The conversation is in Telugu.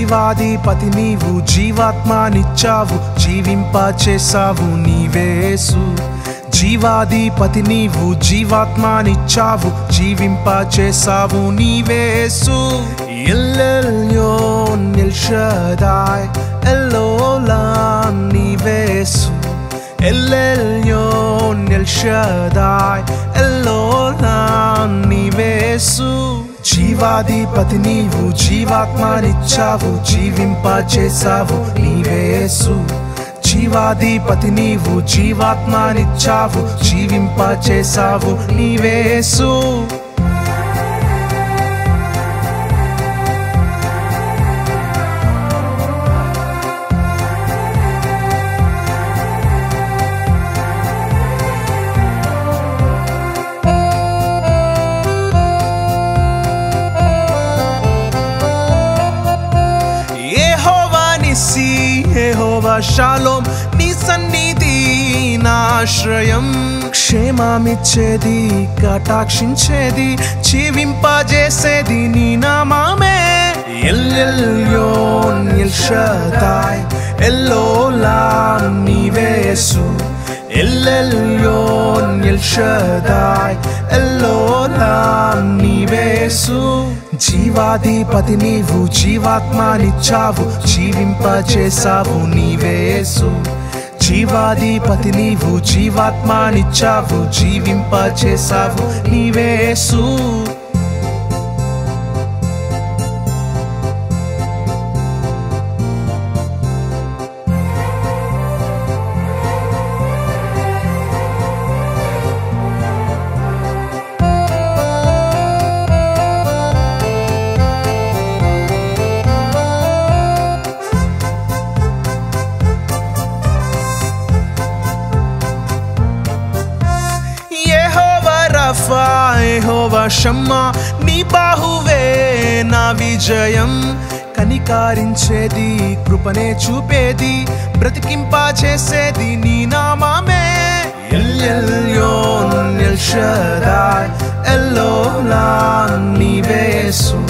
జీవాధిపతి నీవు, జీవాత్మనిచ్చావు, జీవింపచేసావు నీవే యేసు. జీవాధిపతి నీవు, జీవాత్మనిచ్చావు, జీవింపచేసావు నీవే యేసు. El Elyon El Shaddai Elohim నీవే యేసు. El Elyon El Shaddai Elohim నీవే యేసు. జీవాధిపతి నీవు, జీవాత్మనిచ్చావు, జీవింపచేసావు నీవే యేసు. జీవాధిపతి నీవు, జీవాత్మనిచ్చావు, జీవింపచేసావు నీవే యేసు. యెహోవా షాలోమ్ నీ సన్నిధి నాశ్రయం. క్షేమమిచ్చేది, కటాక్షించేది, జీవింపజేసేది నీ నామమే. El Elyon El Shaddai Elohim నీవే యేసు. El Elyon El Shaddai Elohim నీవే యేసు. జీవాధిపతి నీవు, జీవాత్మనిచ్చావు, జీవింపచేసావు నీవే యేసు. జీవాధిపతి నీవు, జీవాత్మనిచ్చావు, జీవింపచేసావు నీవే యేసు. యెహోవా షమ్మా నీ బాహువే నా విజయం. కనికారించేది, కృపనే చూపేది, బ్రతికింపచేసేది నీ నామమే. El Elyon El Shaddai Elohim నీవే యేసు.